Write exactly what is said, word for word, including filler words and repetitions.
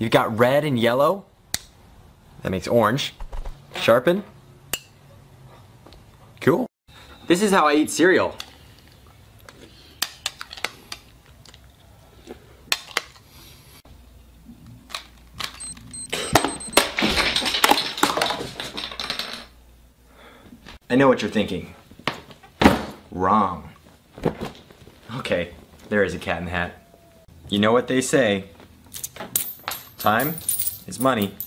You've got red and yellow. That makes orange. Sharpen. Cool. This is how I eat cereal. I know what you're thinking. Wrong. Okay, there is a cat in the hat. You know what they say. Time is money.